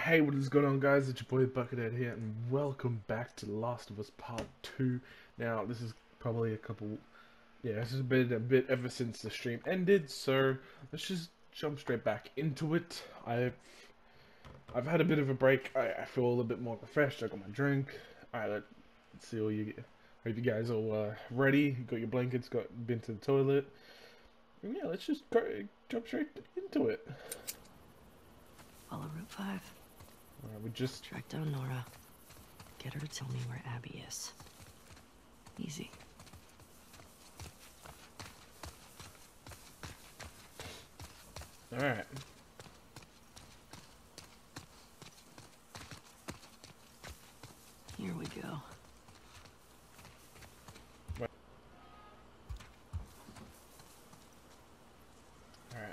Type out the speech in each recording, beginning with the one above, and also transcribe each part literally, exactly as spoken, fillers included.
Hey, what is going on, guys? It's your boy Buckethead here, and welcome back to The Last of Us Part two. Now, this is probably a couple... Yeah, this has been a bit ever since the stream ended, so let's just jump straight back into it. I've I've had a bit of a break. I, I feel a little bit more refreshed. I got my drink. Alright, let's see all you... Hope you guys all uh, ready. Got your blankets, got been to the toilet. And yeah, let's just go, jump straight into it. Follow Route five. Alright, we just... Track down Nora. Get her to tell me where Abby is. Easy. Alright. Here we go. Alright.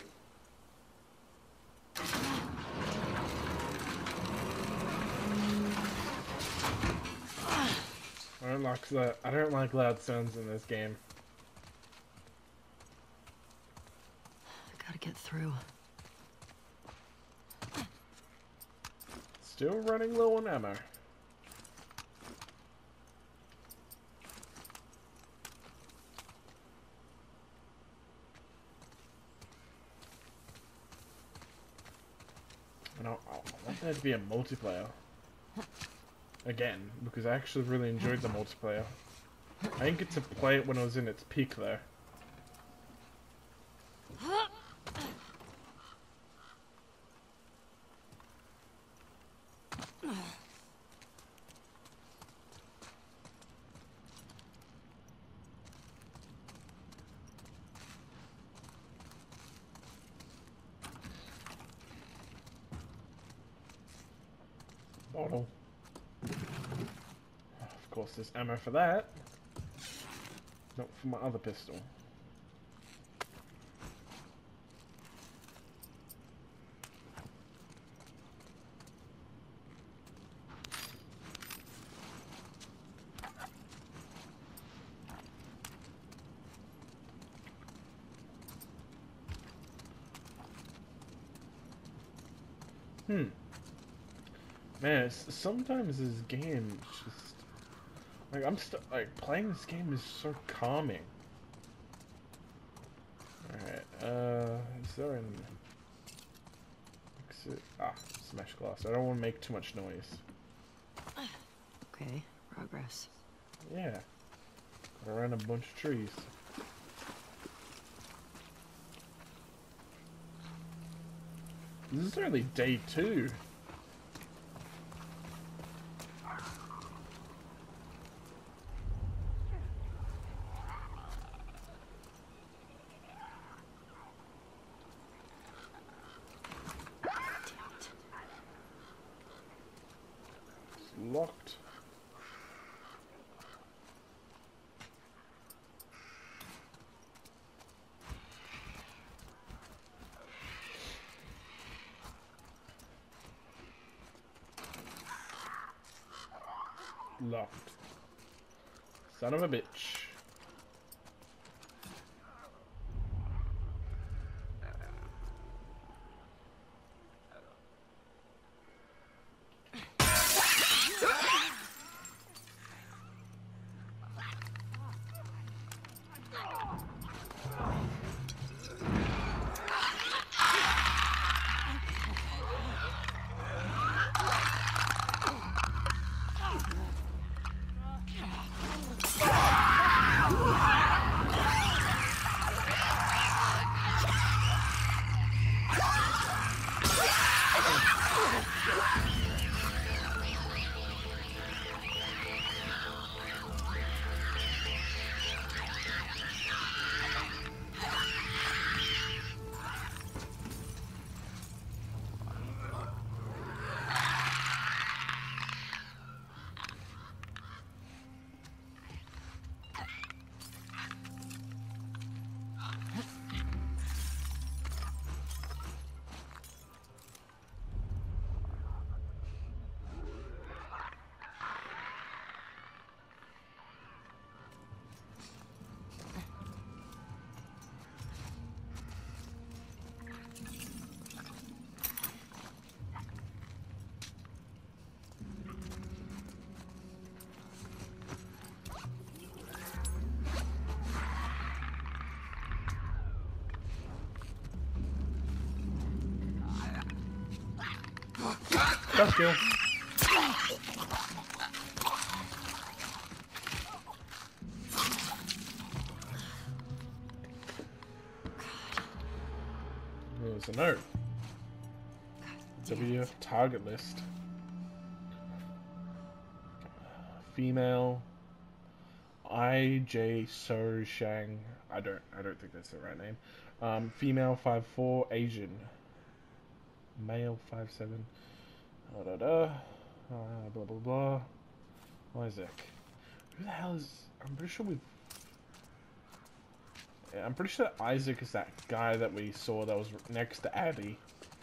I don't like the I don't like loud sounds in this game. Gotta get through. Still running low on ammo. And I, I want there to be a multiplayer. Again, because I actually really enjoyed the multiplayer. I didn't get to play it when I was in its peak though. Bottle. Of course, there's ammo for that. Not for my other pistol. Hmm. Man, it's, sometimes this game just like I'm st like playing this game is so calming. All right, uh, is there an exit? Ah, smash glass. I don't want to make too much noise. Okay, progress. Yeah, got around a bunch of trees. This is only day two. Locked. Locked. Son of a bitch. Gotcha. There's a note. W target list. Female. I J So Shang. I don't. I don't think that's the right name. Um, female five four, Asian. Male five seven. Da da da. Uh, blah blah blah. Isaac. Who the hell is? I'm pretty sure we. Yeah, I'm pretty sure Isaac is that guy that we saw that was next to Addie.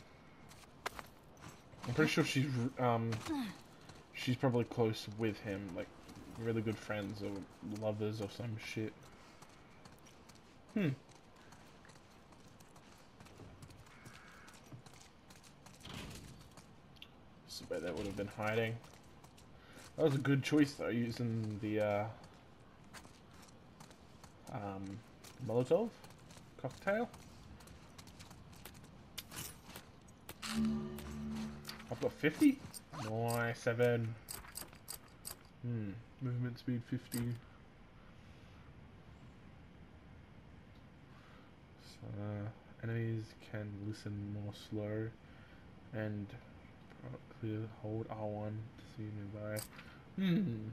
I'm pretty sure she's um. She's probably close with him, like really good friends or lovers or some shit. Hmm. I bet that would have been hiding. That was a good choice though, using the uh, um, Molotov cocktail. I've got fifty. Nice, seven. Hmm. Movement speed fifty. So, uh, enemies can listen more slow and clear. Hold R one to see nearby. Hmm.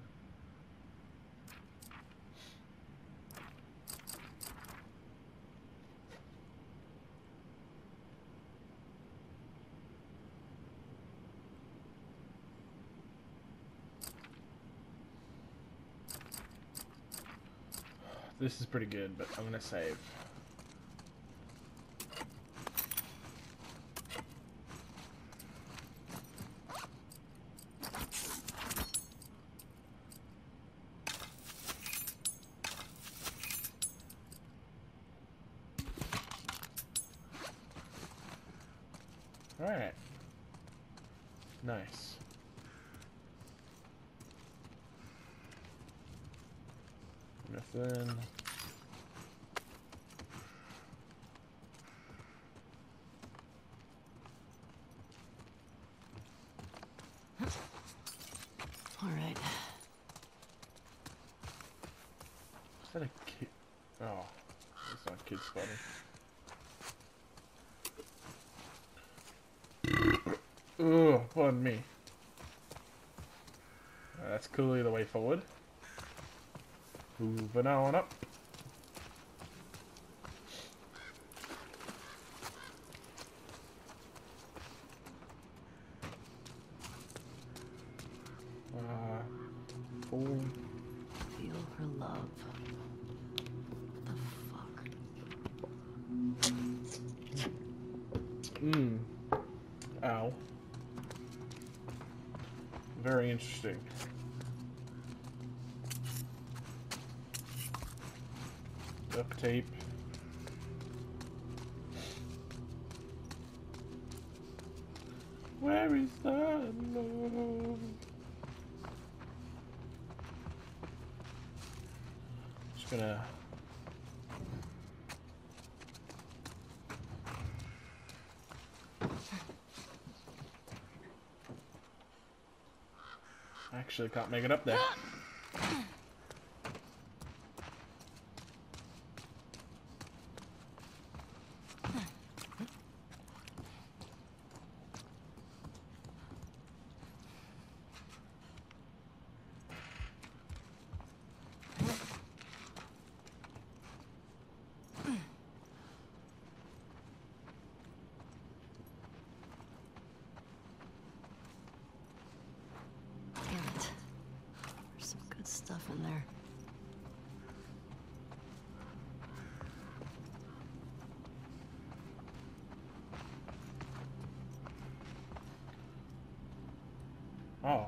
This is pretty good, but I'm gonna save. Alright. Nice. Nothing. All right. Is that a kid? Oh, it's not kid spotting. Ugh, pardon me. Uh, that's clearly the way forward. Moving on up. Uh, boom. Feel her love. What the fuck? Mmm. Ow. Very interesting. Duct tape. Where is the love? Just gonna. Actually, can't make it up there. Stuff in there. Oh.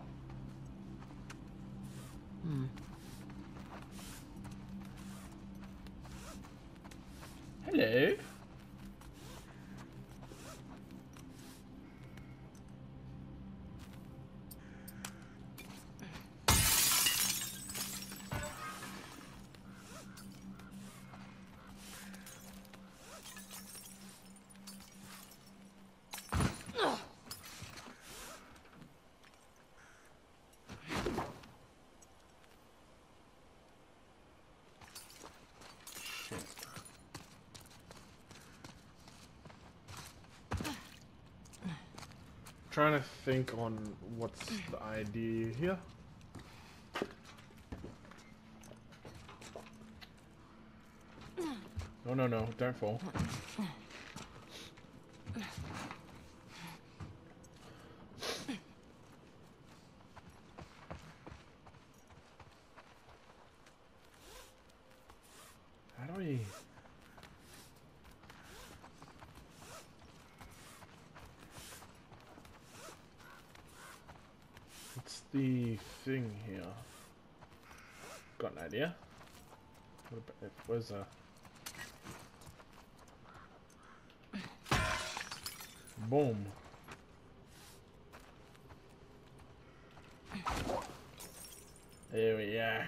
Hmm. Hello. trying to think on what's the idea here. No, no, no, don't fall. How do we... What's the thing here? Got an idea. What about if it was a... Boom. There we are.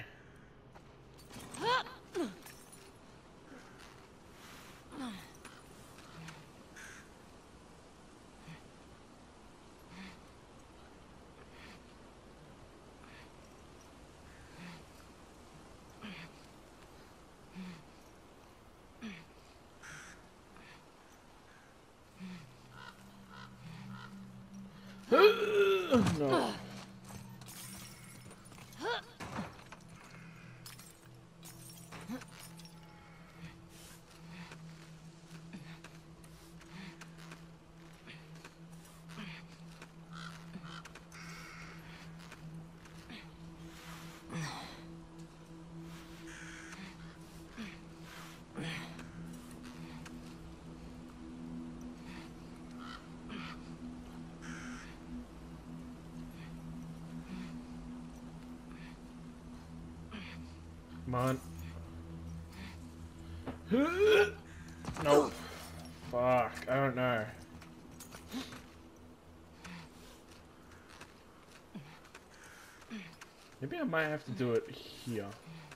No. Come on. No. Fuck. I don't know. Maybe I might have to do it here.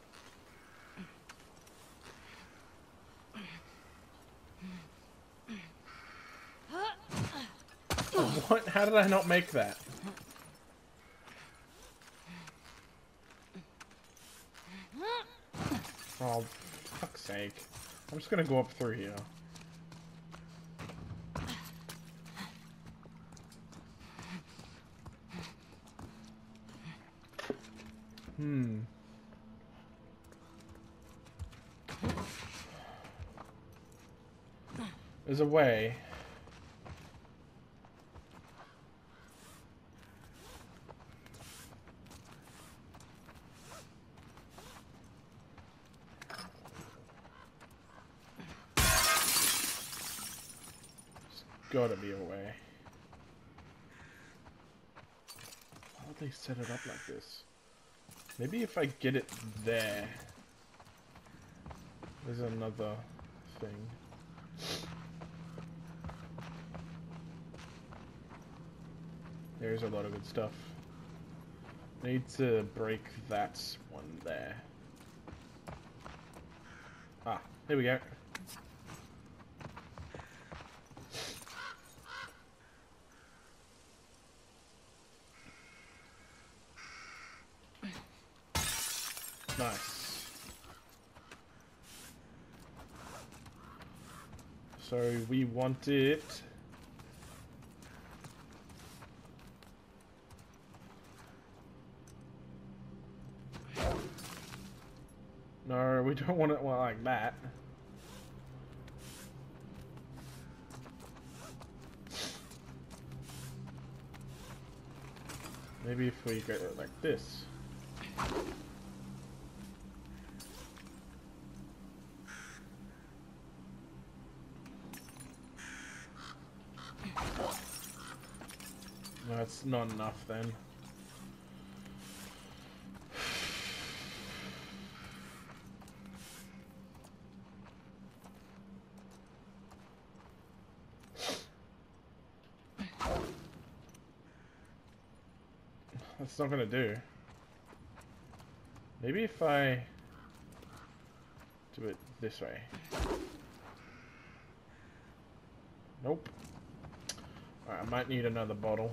Oh, what? How did I not make that? Oh, fuck's sake. I'm just gonna go up through here. Hmm. There's a way. Gotta be a way. Why would they set it up like this? Maybe if I get it there. There's another thing. There's a lot of good stuff. Need to break that one there. Ah, here we go. Nice. So we want it. No, we don't want it like that. Maybe if we go like this. No, it's not enough then. That's not gonna do. Maybe if I do it this way. Nope. Alright, I might need another bottle.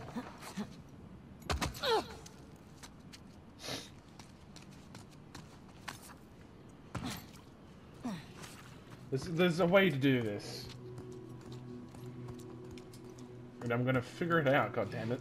There's, there's a way to do this. And I'm gonna figure it out, god damn it.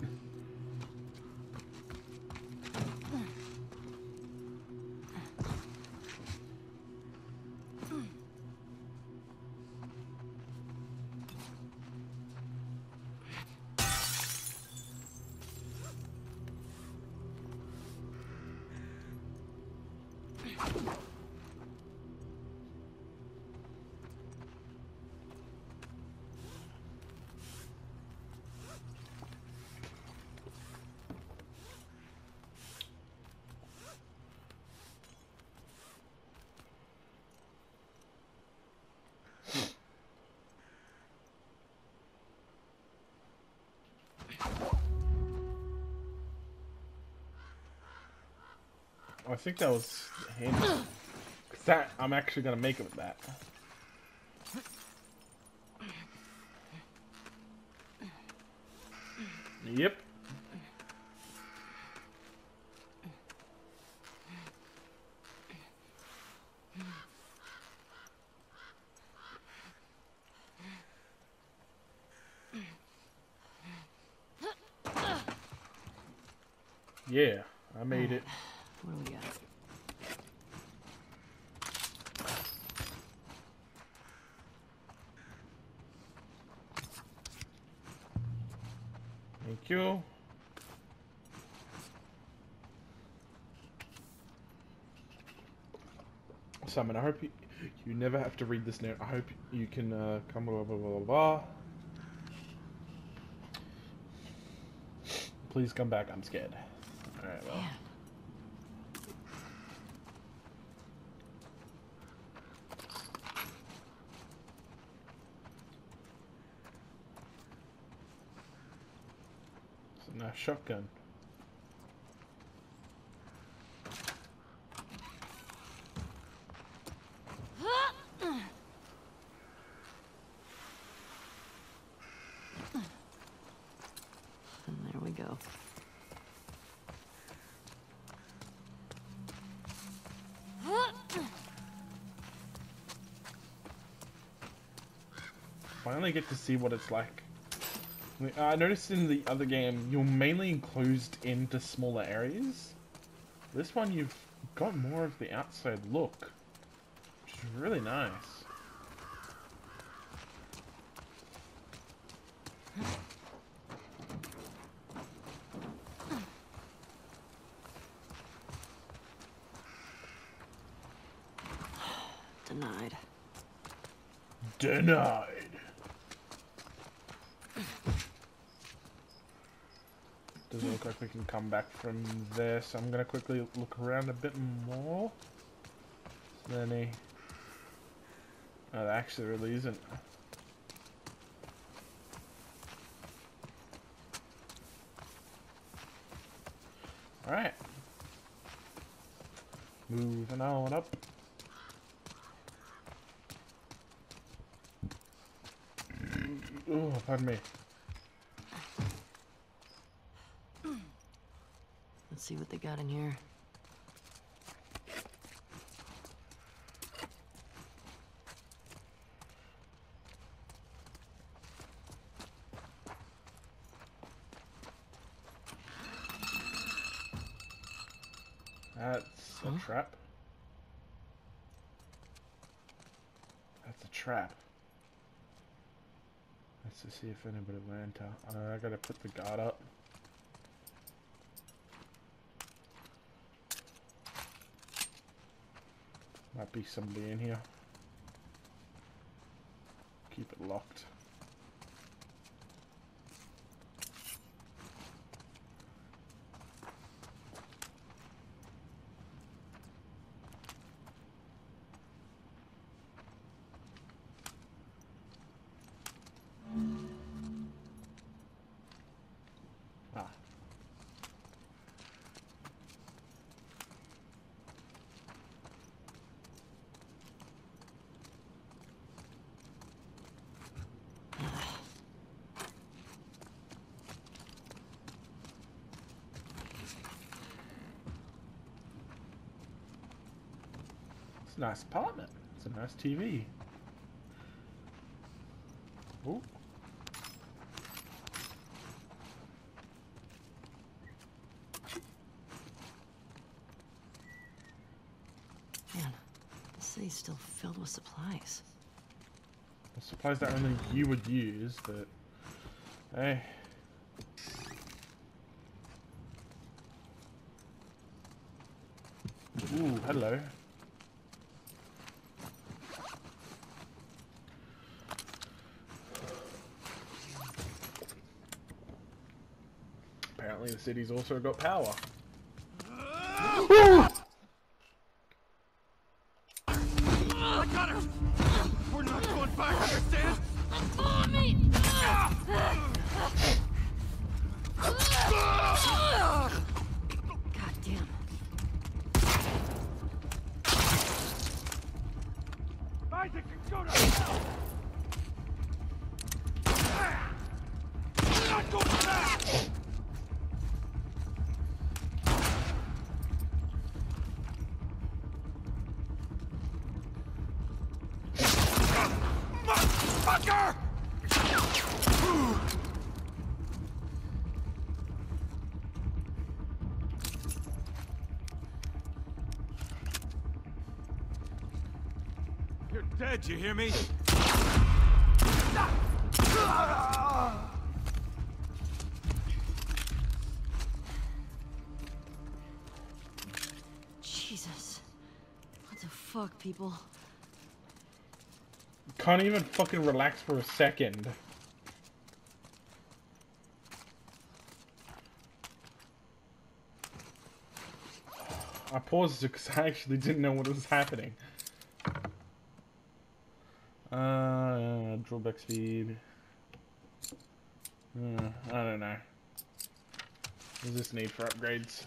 I think that was handy. Cause that, I'm actually gonna make it with that. Yep. Yeah, I made it. What do we got? Thank you. Simon, I hope you, you never have to read this note. I hope you can uh, come blah blah blah blah blah. Please come back. I'm scared. All right, well. Man. It's a nice shotgun. And there we go. Finally get to see what it's like. I noticed in the other game, you're mainly enclosed into smaller areas. This one, you've got more of the outside look, which is really nice. Denied. Denied. Doesn't look like we can come back from there, so I'm gonna quickly look around a bit more. Is there any... Oh, there actually really isn't. Alright. Moving on up. Oh, pardon me. Let's see what they got in here. That's a Huh? trap. That's a trap. Let's just see if anybody will enter. Uh, I gotta put the guard up. Might be somebody in here. Keep it locked. Ah. It's a nice apartment. It's a nice T V. Ooh. city's still filled with supplies. Supplies that only you would use, but hey. Ooh, hello. Apparently the city's also got power. I got her! We're not going back, understand? Mommy! God damn. Isaac can go to hell! We're not going back! Motherfucker! You're dead, you hear me? Jesus. What the fuck, people? Can't even fucking relax for a second. I paused it because I actually didn't know what was happening. Uh, drawback speed. Uh, I don't know. What does this need for upgrades?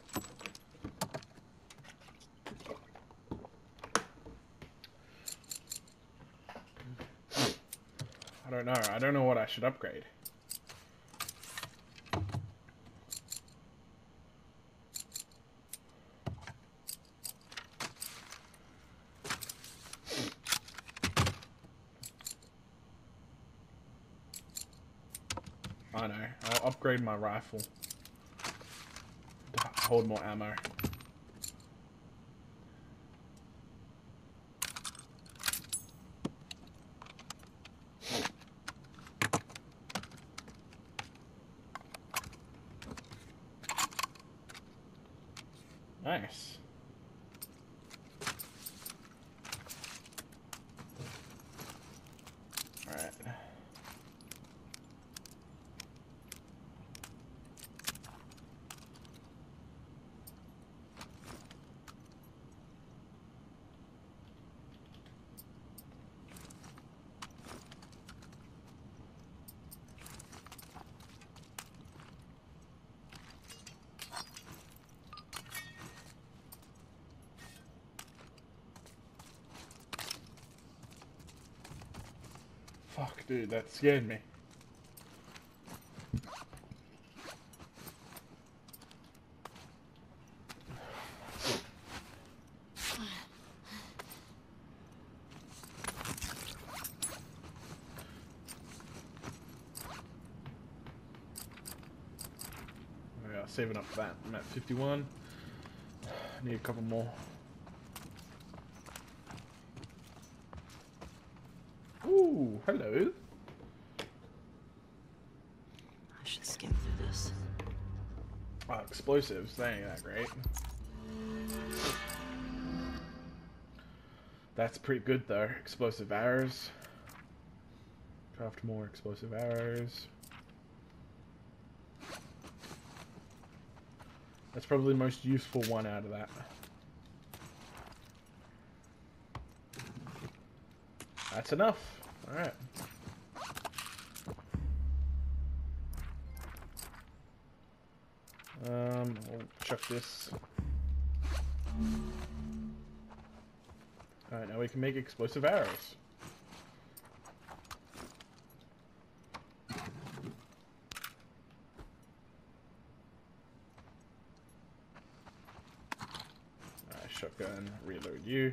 I don't know. I don't know what I should upgrade. I know. I'll upgrade my rifle to hold more ammo. Nice. Alright. Fuck, dude, that scared me. Yeah, saving up for that. I'm at fifty-one. Need a couple more. Ooh, hello. I should skim through this. Oh, explosives, they ain't that great. That's pretty good though. Explosive arrows. Craft more explosive arrows. That's probably the most useful one out of that. That's enough. Alright. Um, I'll chuck this. Alright, now we can make explosive arrows. Alright, shotgun, reload you.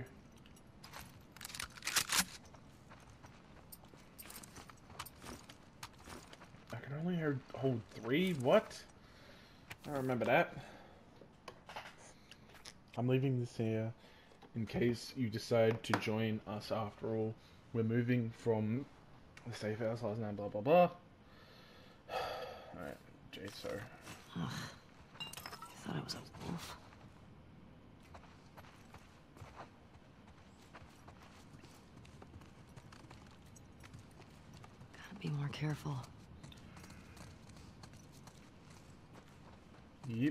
I can only hold three? What? I don't remember that. I'm leaving this here in case you decide to join us after all. We're moving from the safe house last night, blah blah blah. Alright, Jaso. Ugh. I thought it was a wolf. Gotta be more careful. Yep.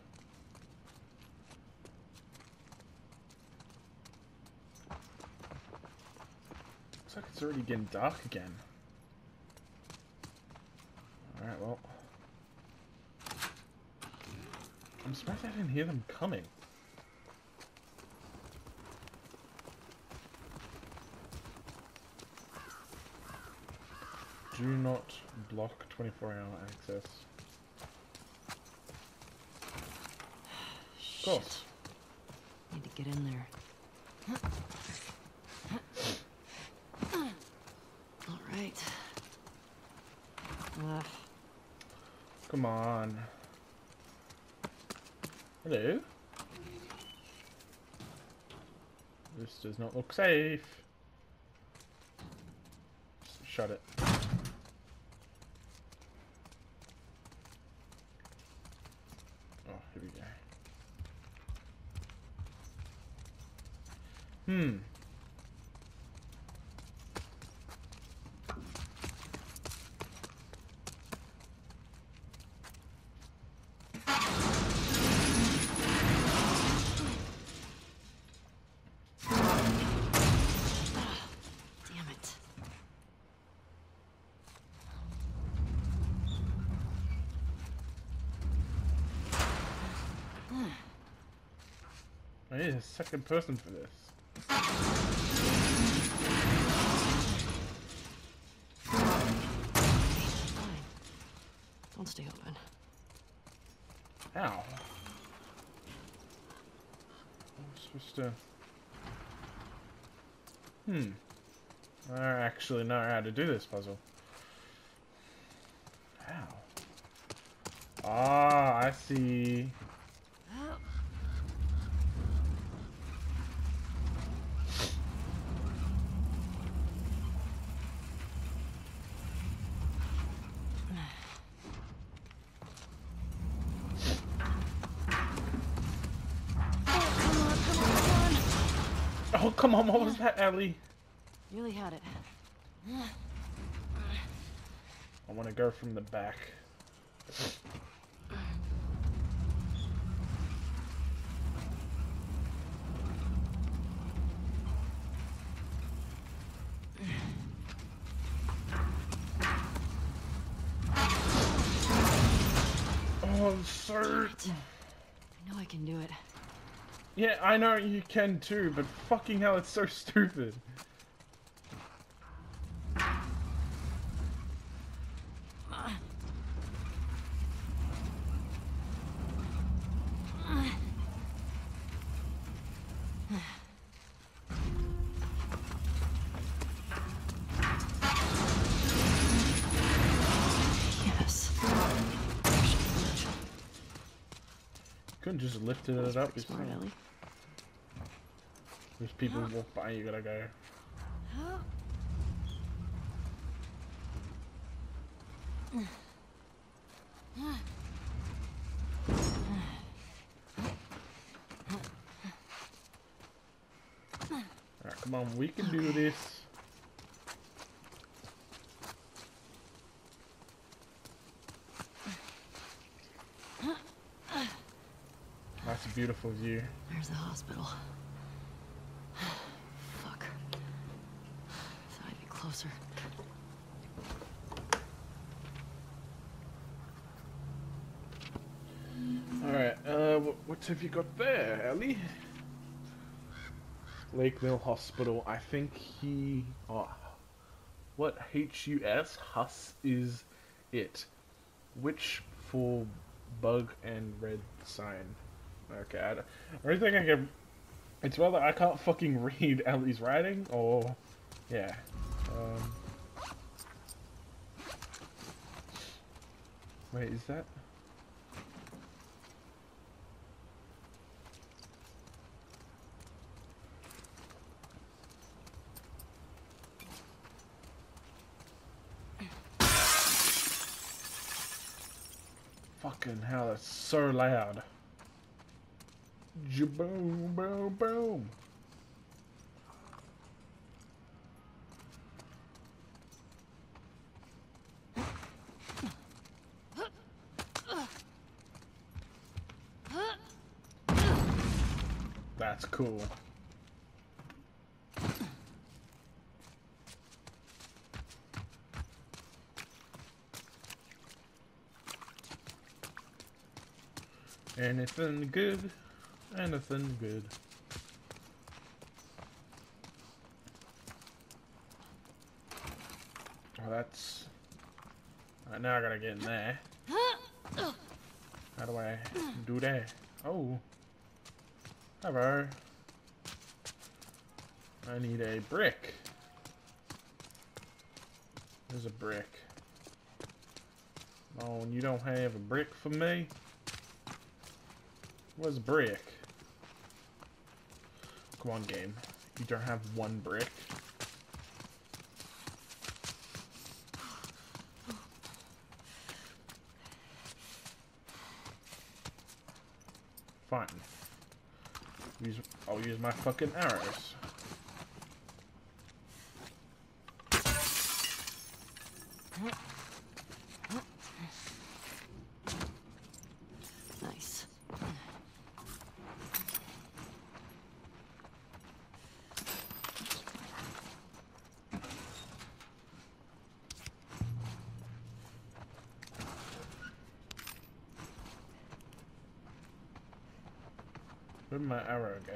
Looks like it's already getting dark again. Alright, well. I'm surprised I didn't hear them coming. Do not block twenty-four hour access. Of course. Need to get in there. All right. Ugh. Come on. Hello? This does not look safe. Shut it. Oh, here we go. Hmm. Damn it. I need a second person for this. Fine. Don't stay open. Ow. I'm supposed to... Hmm. I actually know how to do this puzzle. How? Ah, I see. Oh, come on, what was that, Ellie? Nearly had it. I want to go from the back. Oh, sir. I know I can do it. Yeah, I know you can too, but fucking hell, it's so stupid. Yes. Couldn't just lifted it up. Pretty smart, Ellie. There's people who walk by, you gotta go. Alright, come on, we can do this. That's a beautiful view. There's the hospital. Fuck. Thought I'd be closer. Alright, uh, what, what have you got there, Ellie? Lake Mill Hospital. I think he... Oh, what H U S? Hus is it. Which for bug and red sign? Okay, I don't, I don't think I can... It's whether I can't fucking read Ellie's writing, or... Yeah. Um... Wait, is that... Fucking hell, that's so loud. Boom, boom, boom. That's cool. Anything good? Anything good? Oh, that's... Right, now I gotta get in there. How do I do that? Oh. Hello. I need a brick. There's a brick. Oh, and you don't have a brick for me? Where's a brick? Come on, game. You don't have one brick. Fine. Use, I'll use my fucking arrows. Nice. Where'd my arrow go?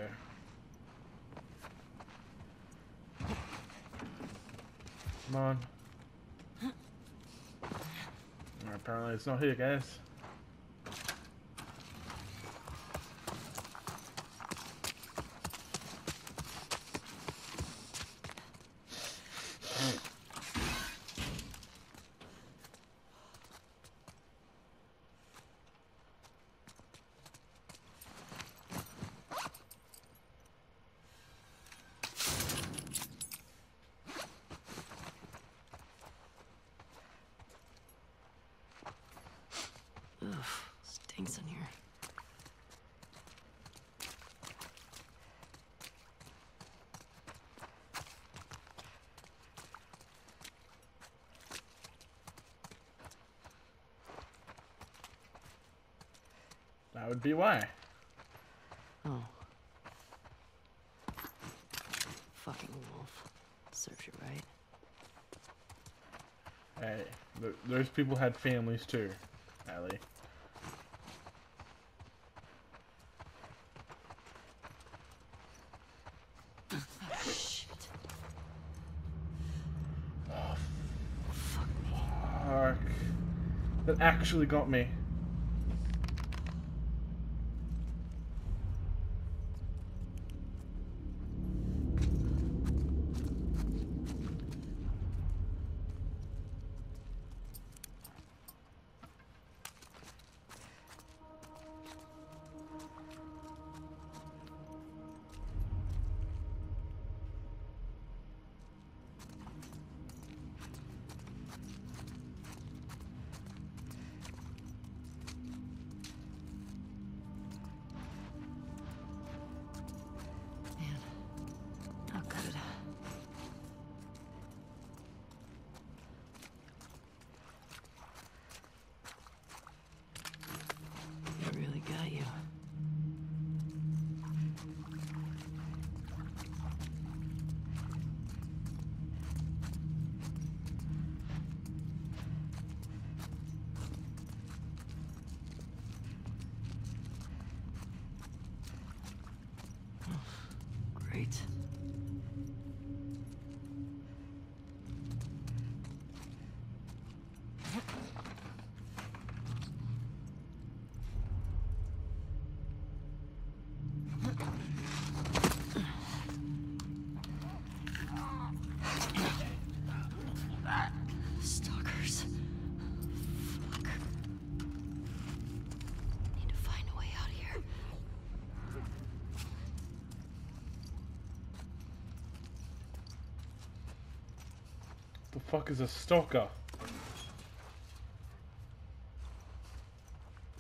Come on. Apparently it's not here, guys. Ugh, stinks in here. That would be why. Oh. Fucking wolf. Serves you right. Hey, th those people had families too, Ellie. Oh, shit. Oh, Fuck me. fuck. That actually got me. Man, not good. It really got you. Great. Stalkers. Fuck. Need to find a way out of here. The fuck is a stalker?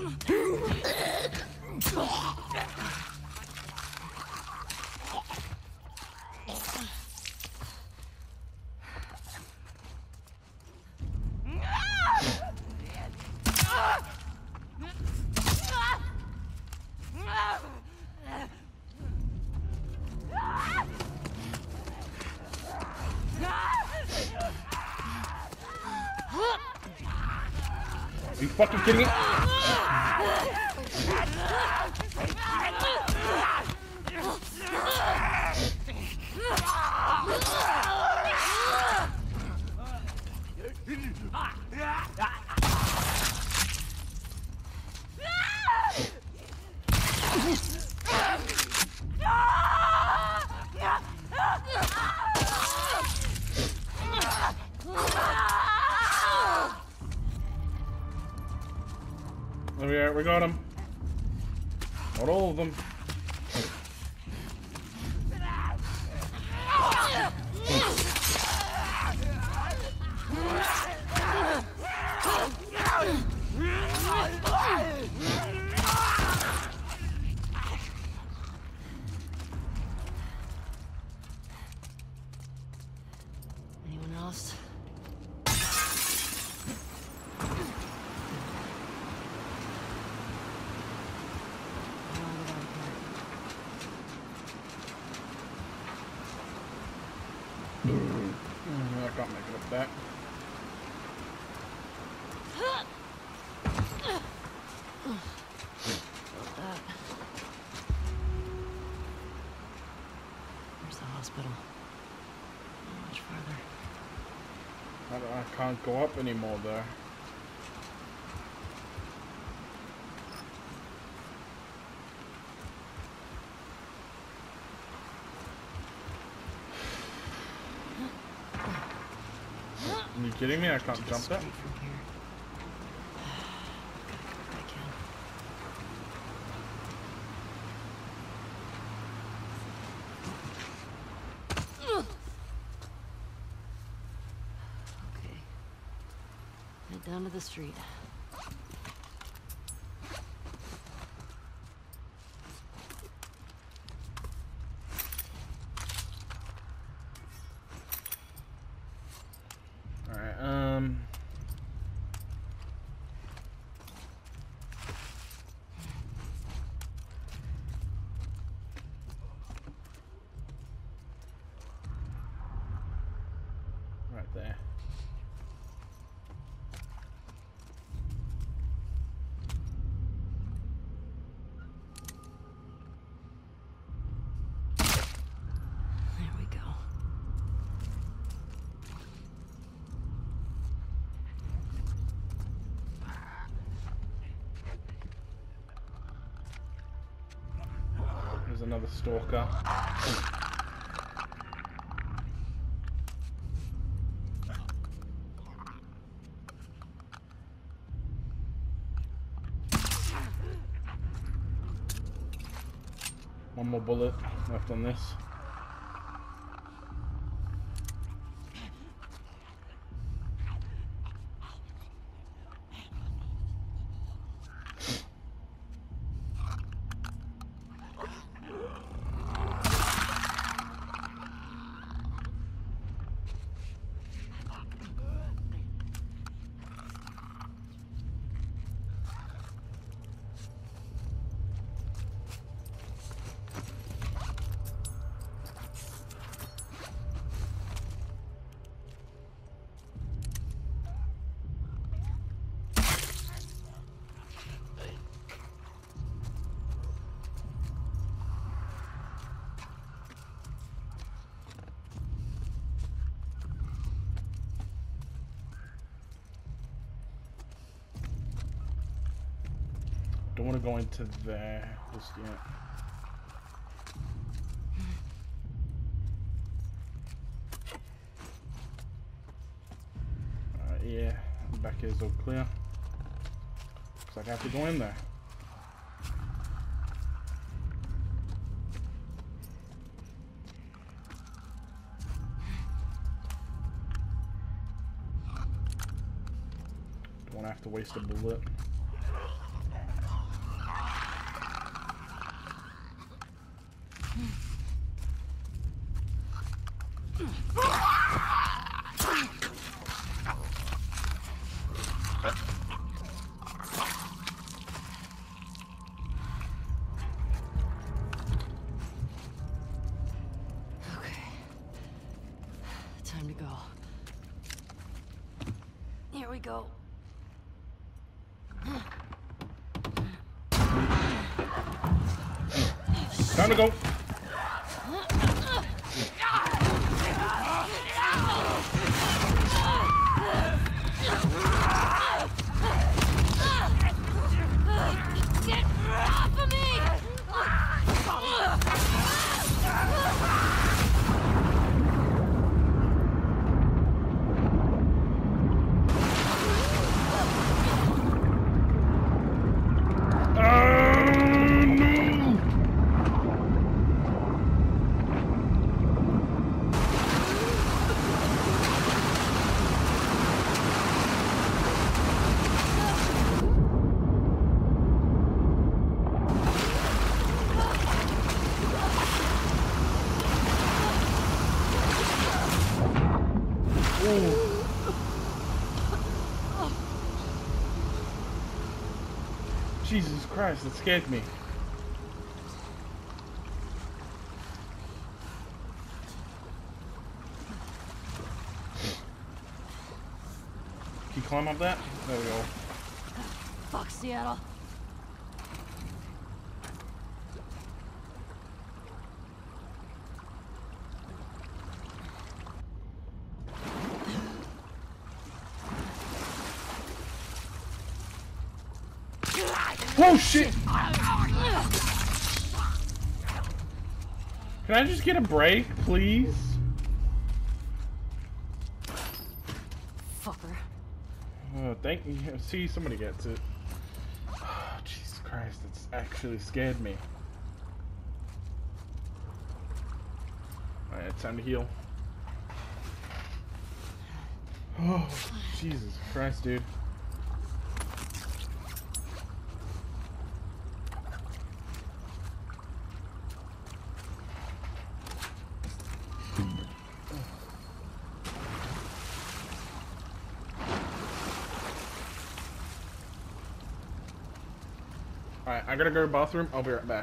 Are you fucking kidding me? There we are, we got him. Not all of them. Anyone else? Mm, I can't make it up back. Where's the hospital? Not much farther. I, I can't go up anymore there. Are you kidding me? I can't jump that? Straight from here. Gotta go if I can. Okay. Head down to the street. Alright, um... right there. There we go. There's another stalker. One more bullet left on this. Don't want to go into there just yet. Alright, yeah, back here is all clear. Looks like I have to go in there. Don't want to have to waste a bullet. Okay. Time to go. Here we go. Time to go. Get off of me! Jesus Christ, that scared me. Can you climb up that? There we go. Fuck, Seattle. Oh shit! Can I just get a break, please? Fucker. Oh, thank you. See, somebody gets it. Oh, Jesus Christ, it's actually scared me. Alright, it's time to heal. Oh, Jesus Christ, dude. Alright, I gotta go to the bathroom. I'll be right back.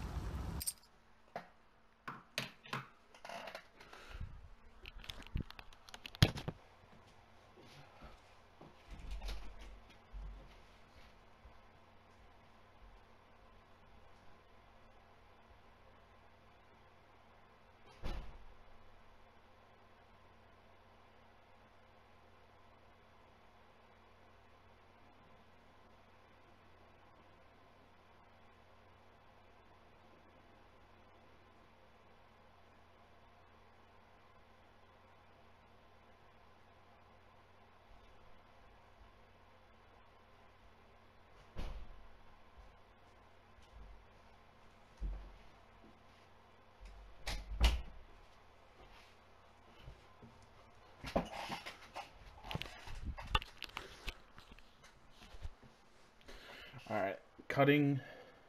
Alright, cutting.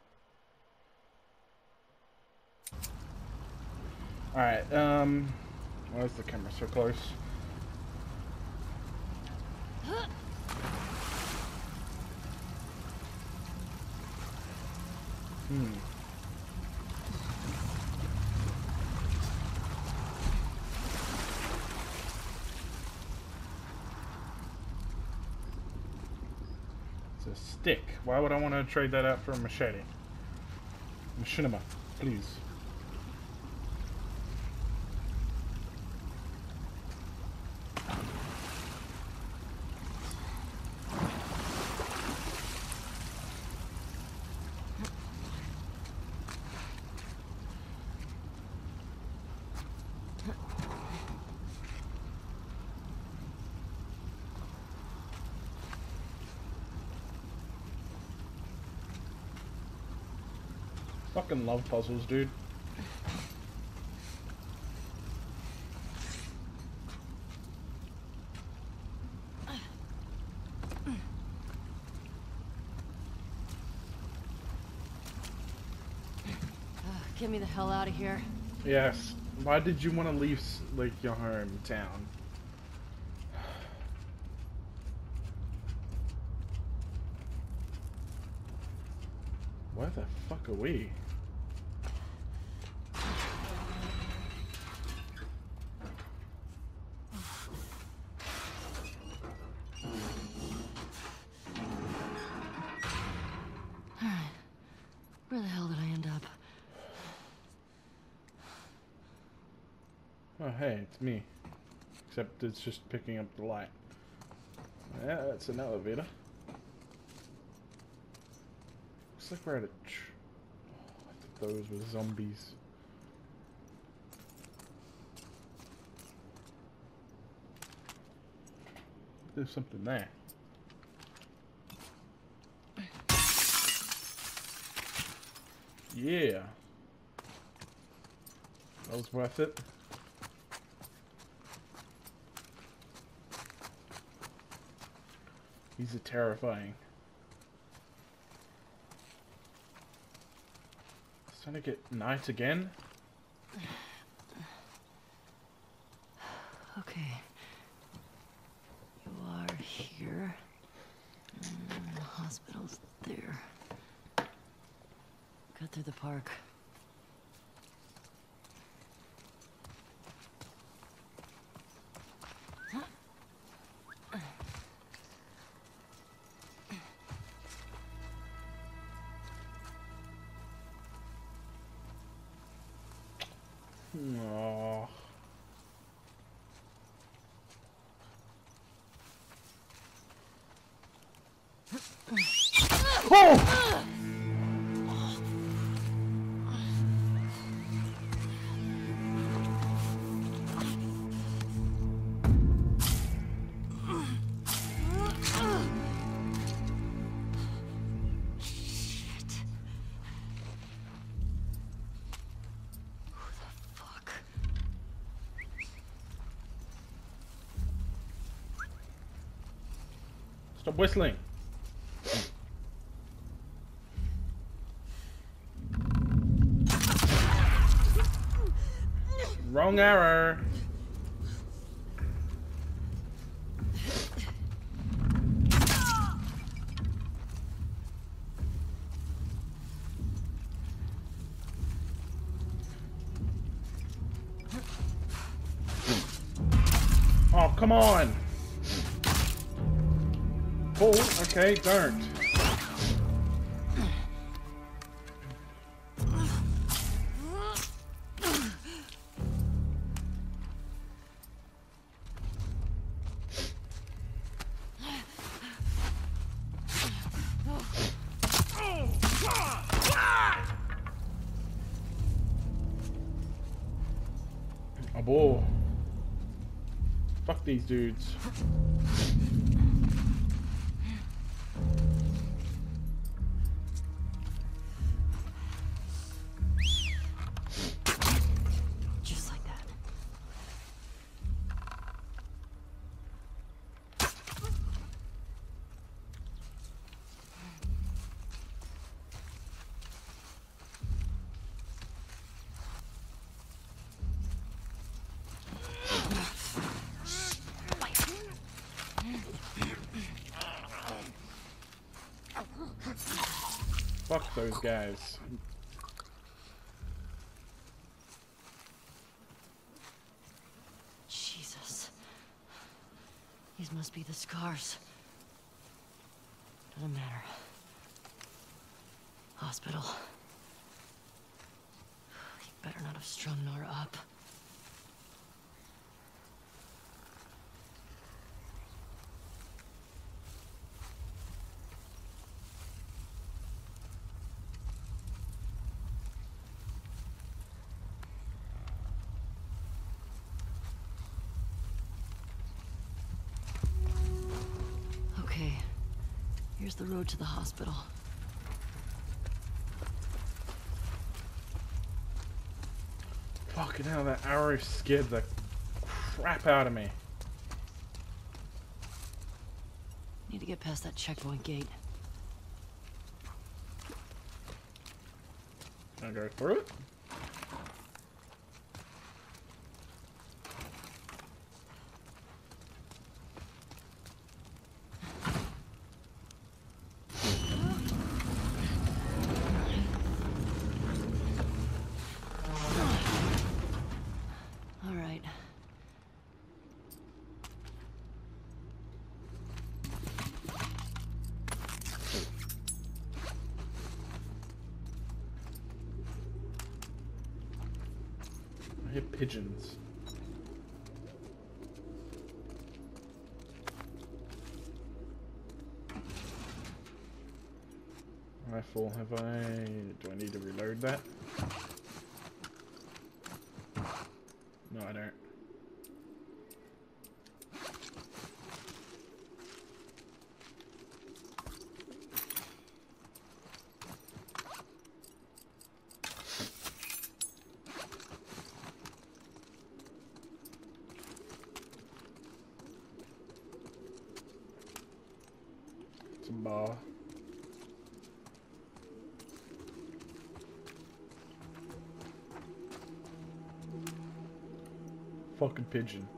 Alright, um, why is the camera so close? Hmm. It's a stick. Why would I want to trade that out for a machete? Machinima, please. Fucking love puzzles, dude. Get me the hell out of here. Yes. Why did you want to leave, like, your hometown? Where the fuck are we? Alright. Where the hell did I end up? Oh, hey, it's me. Except it's just picking up the light. Yeah, that's an elevator. Looks like we're at a tr oh, I thought those were zombies. There's something there. Yeah. That was worth it. These are terrifying. It's trying to get night again. Okay. You are here. And the hospital's there. Cut through the park. Aww. Oh! Stop whistling. Wrong error. Oh, come on. Oh, okay, don't. Oh boy. Fuck these dudes. Just like that. Fuck those guys. Jesus. These must be the scars. Doesn't matter. Hospital. You better not have strung Nora up. Okay, here's the road to the hospital. Fucking hell, that arrow scared the crap out of me. Need to get past that checkpoint gate. I'll go through it. hear pigeons. Rifle, have I... do I need to reload that? No, I don't. It's a bar. Fucking pigeon.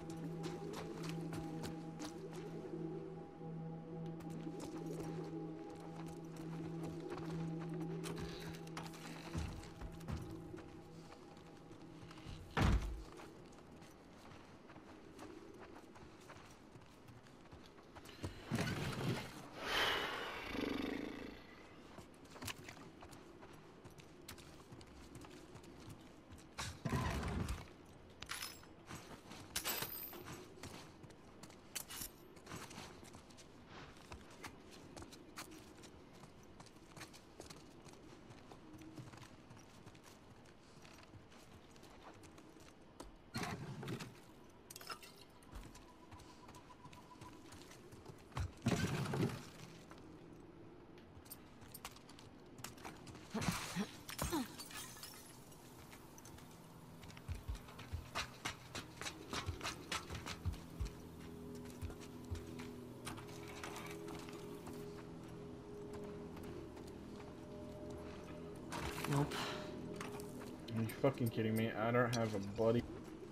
Nope. Are you fucking kidding me? I don't have a body.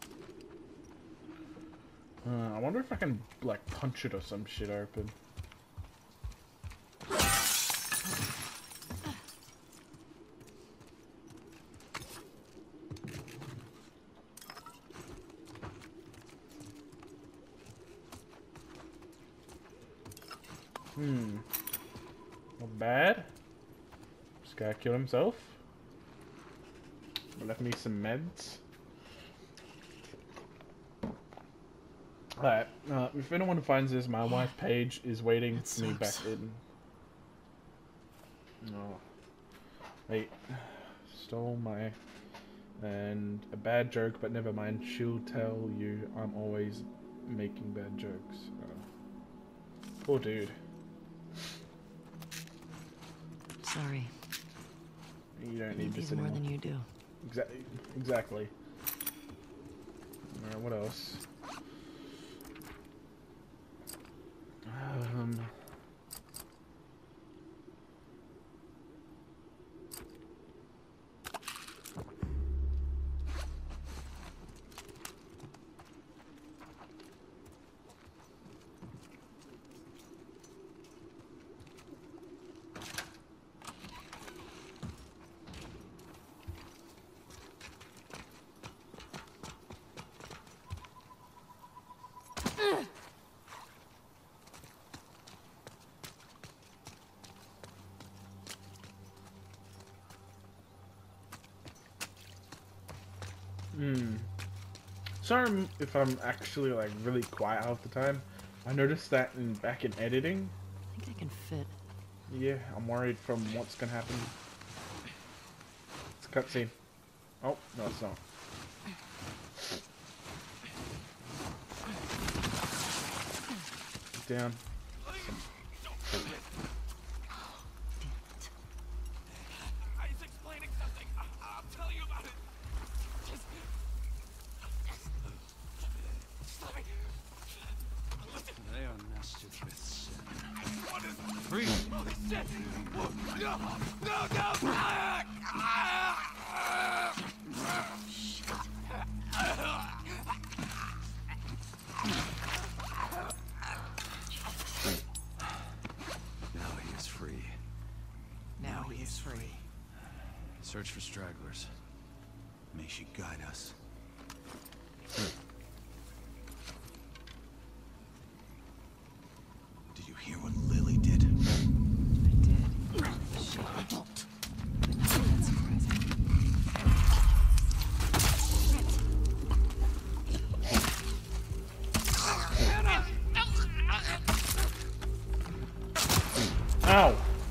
Uh, I wonder if I can, like, punch it or some shit open. Hmm. Not bad. This guy killed himself. Left me some meds. Alright, uh, if anyone finds this, my wife Paige is waiting That for me back sucks. in. Oh. Wait. Stole my... And a bad joke, but never mind. She'll tell you I'm always making bad jokes. Oh. Poor dude. Sorry. You don't I need need this these more anymore. than you do. Exactly. Exactly. Alright, what else? Um... Hmm. Sorry if I'm actually like really quiet half the time. I noticed that in back in editing. I think I can fit. Yeah, I'm worried from what's gonna happen. It's a cutscene. Oh, no it's not. Down. He's explaining something. I- I'll tell you about it. Just... Stop it. Listen. They are nested with sin. What is... Freeze! Holy shit! Whoa, no! No, no! Ah! Ah! Now he is free. Now he is free. Search for stragglers. May she guide us. Did you hear what Lily did? I did. She don't. But not that surprising. Ow!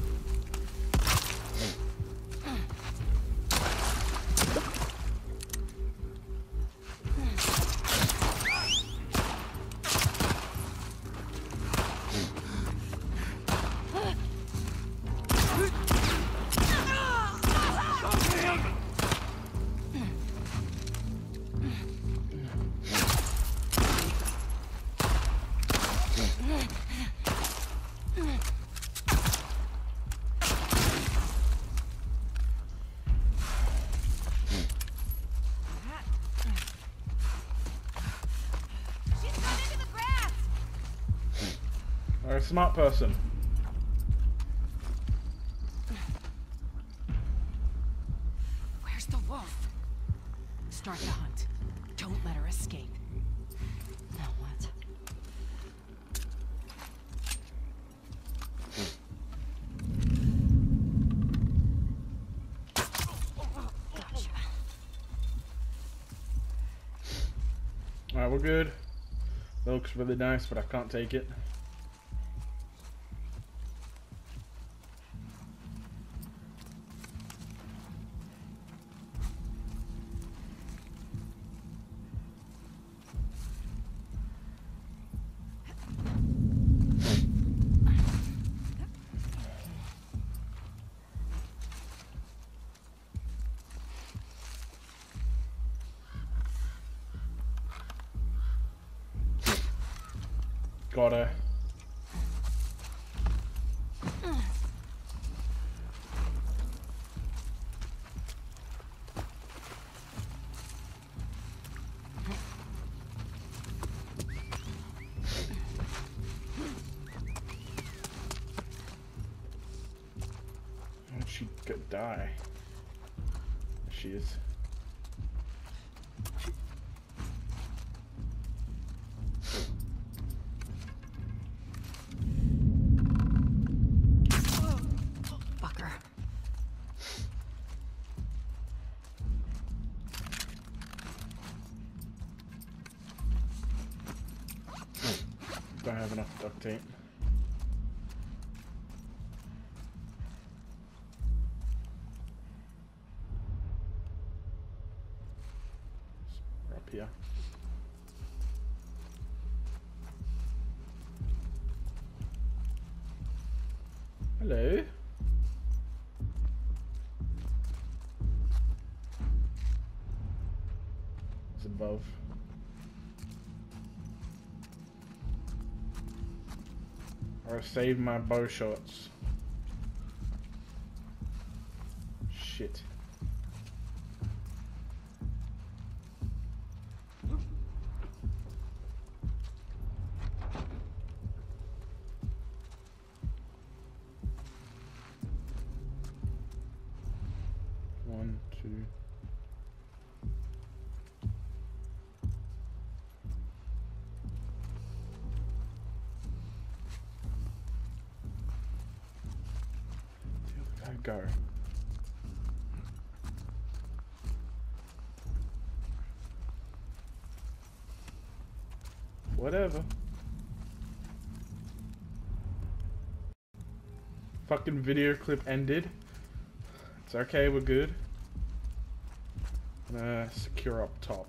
Or a smart person. Where's the wolf? Start the hunt. Don't let her escape. Now what? Gotcha. Alright, we're good. That looks really nice, but I can't take it. Got her. How'd she get die? There she is. Fucker. Don't have enough duct tape. Up here. Hello. It's above. Or save my bow shots. Shit. One, two. The other guy go. Whatever. Fucking video clip ended. It's okay, we're good. Uh, secure up top.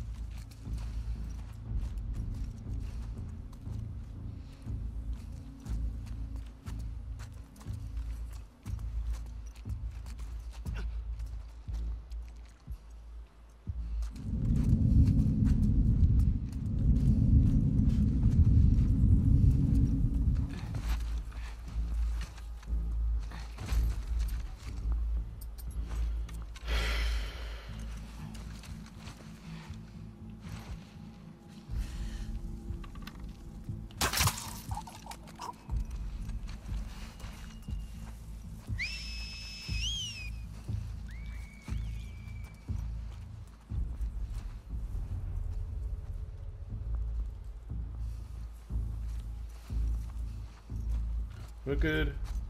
We're good.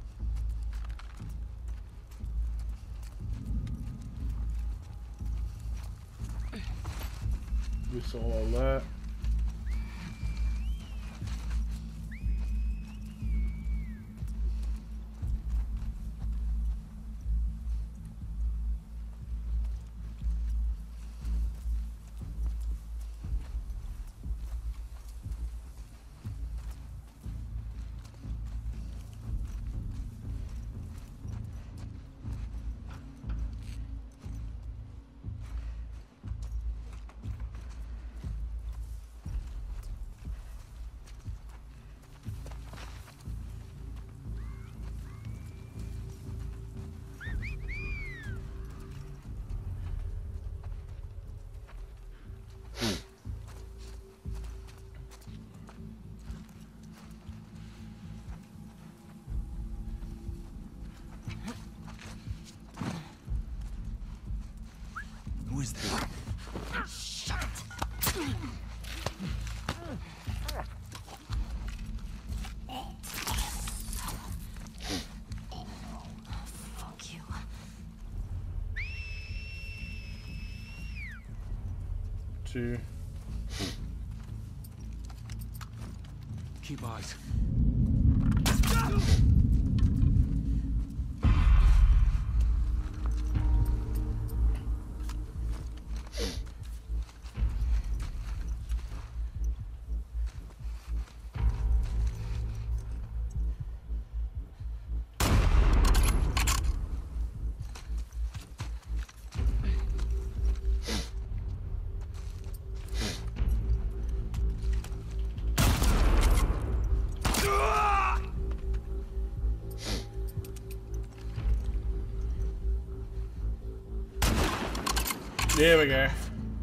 We saw all that. Who is that? Shut it. Fuck you. Two. Keep eyes. There we go.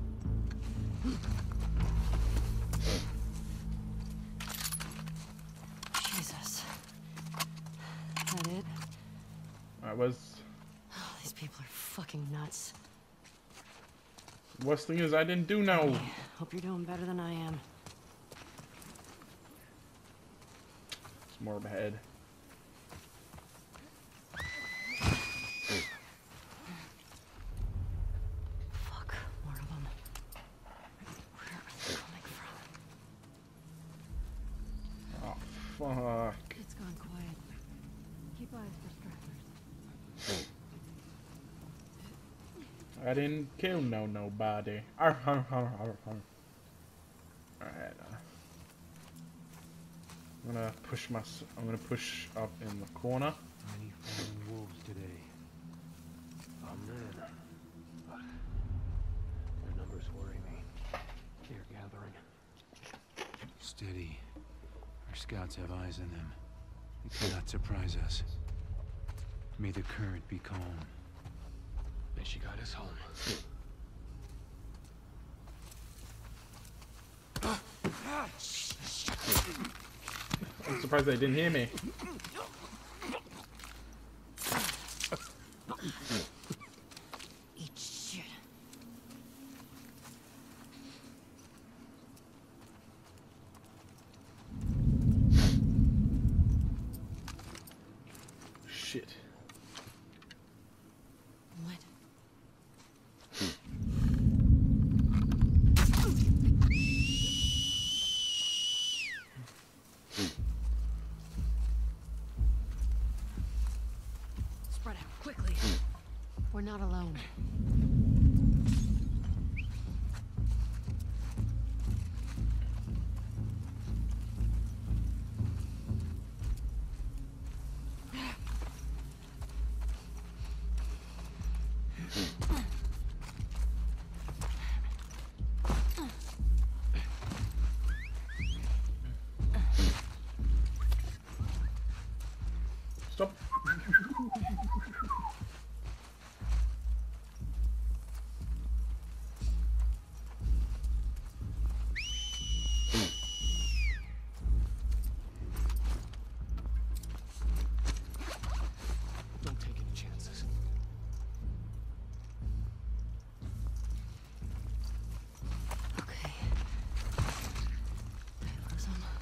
Jesus. That it? That was. Oh, these people are fucking nuts. Worst thing is I didn't do no. Hope you're doing better than I am. It's more of a head. Fuck, more of them. Where are they coming from? Oh fuck. It's gone quiet. Keep eyes for stragglers. I didn't kill no nobody. Arr, arr, arr, arr, arr. Alright. Uh, I'm gonna push my. s- I'm gonna push up in the corner. Many fallen wolves today. I'm in, but their numbers worry me. They're gathering. Steady. Our scouts have eyes on them. They cannot surprise us. May the current be calm. May she guide us home. I'm surprised they didn't hear me. Eat shit. Shit. What? Spread out quickly. We're not alone. Stop. Don't take any chances. Okay. Did I lose them?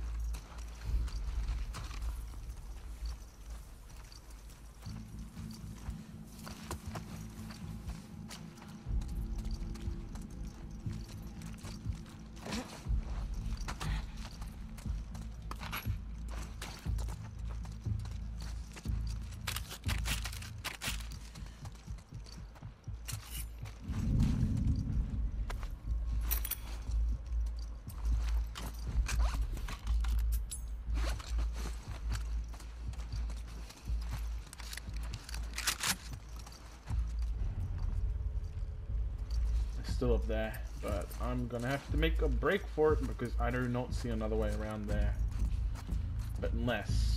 It's still up there, but I'm gonna have to make a break for it because I do not see another way around there. But unless.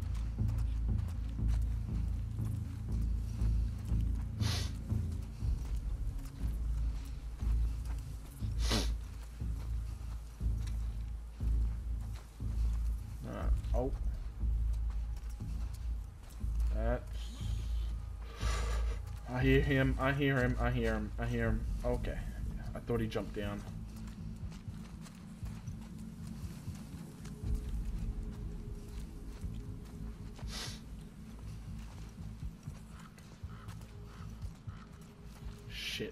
Uh, oh. That's. I hear him. I hear him. I hear him. I hear him. Okay. I thought he jumped down. Shit.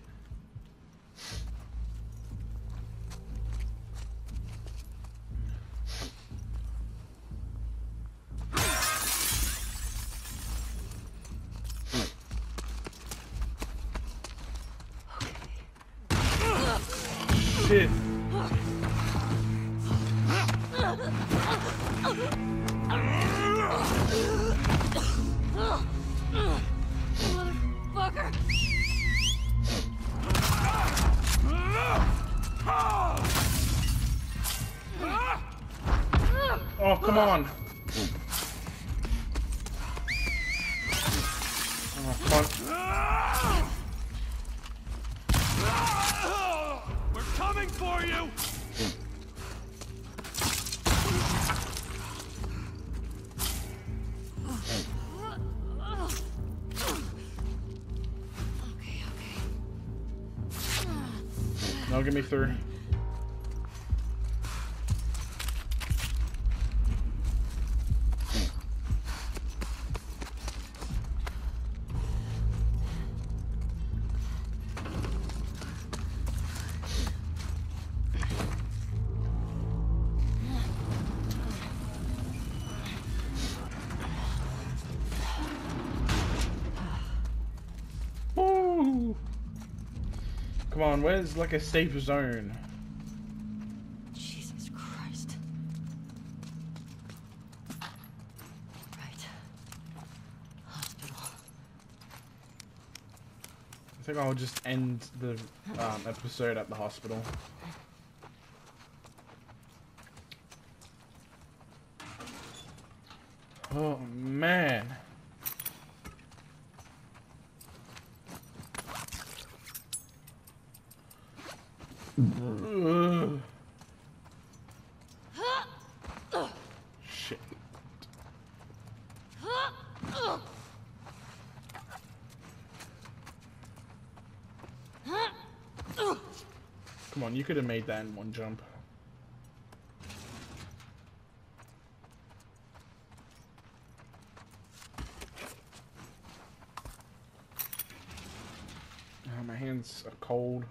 Shit. Motherfucker! Oh, come on. Oh, come on. We're coming for you! Okay, okay. No, get me through. Woo! Come on, where's like a safe zone? Jesus Christ. Right. Hospital. I think I'll just end the um, episode at the hospital. Oh man. Ugh. Shit. Come on, you could have made that in one jump. Oh, my hands are cold.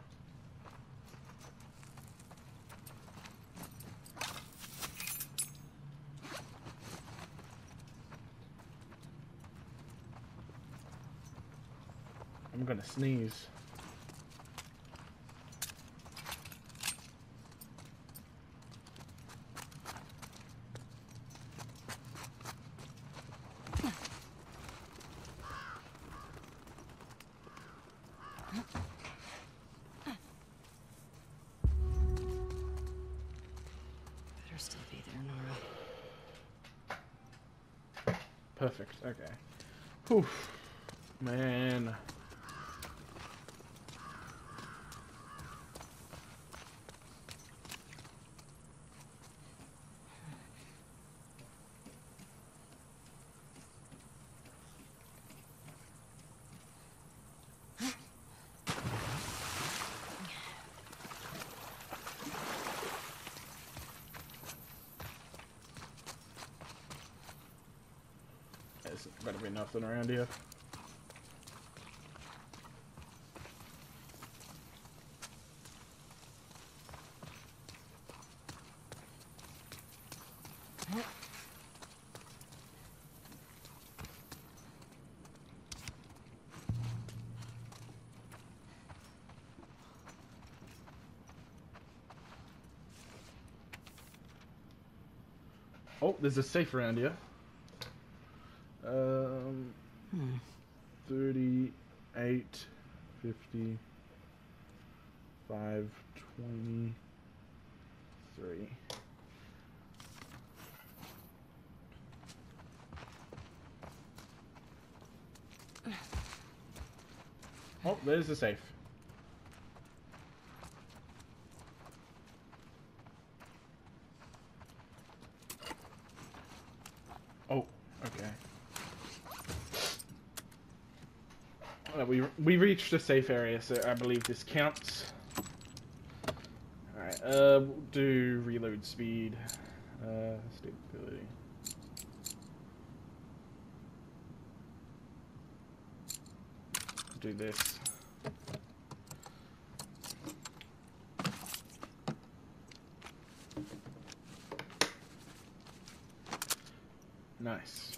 I'm gonna sneeze. Better still be there, Nora. Perfect, okay. Whew. Man. There's better be nothing around here. Oh, there's a safe around here. Um, Hmm. thirty-eight, fifty, five, twenty, three. Oh, there's the safe. Oh, okay. Uh, we we reached a safe area, so I believe this counts. All right. Uh, we'll do reload speed. Uh, stability. Do this. Nice.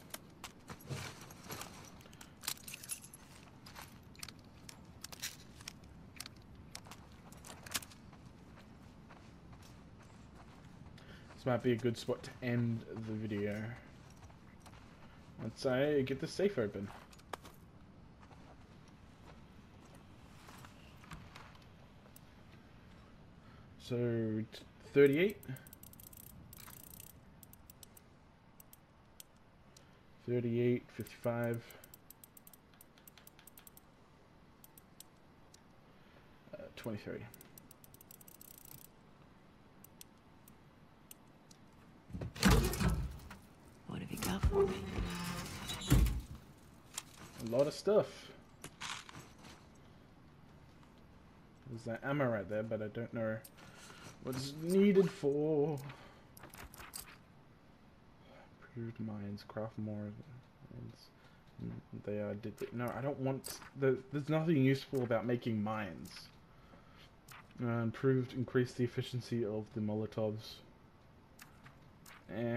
This might be a good spot to end the video. Let's say get the safe open. So thirty-eight. thirty-eight, fifty-five. Uh, twenty-three. What have you got for me? A lot of stuff. There's that ammo right there, but I don't know what it's needed for. Improved mines, craft more. Mines. They are. Did they, no, I don't want. The, there's nothing useful about making mines. Uh, improved, increased the efficiency of the Molotovs. Eh.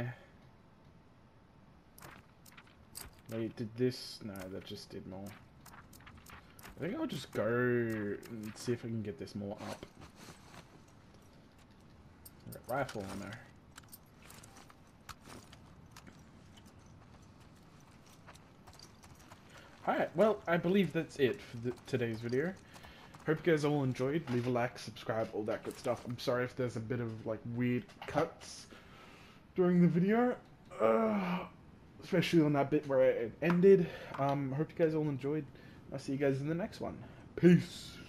Wait, did this? No, that just did more. I think I'll just go and see if I can get this more up. Rifle ammo. Alright, well, I believe that's it for the, today's video. Hope you guys all enjoyed. Leave a like, subscribe, all that good stuff. I'm sorry if there's a bit of, like, weird cuts during the video. Uh, especially on that bit where it ended. Um, hope you guys all enjoyed. I'll see you guys in the next one. Peace.